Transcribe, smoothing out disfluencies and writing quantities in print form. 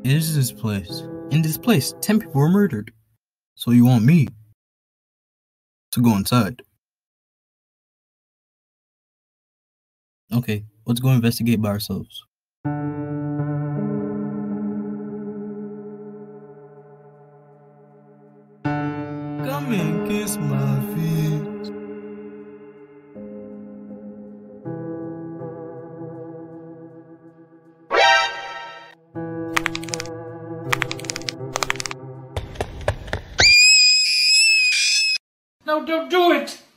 is this place? In this place, 10 people were murdered. So you want me to go inside? Okay, let's go investigate by ourselves. Come and kiss my feet. No, don't do it!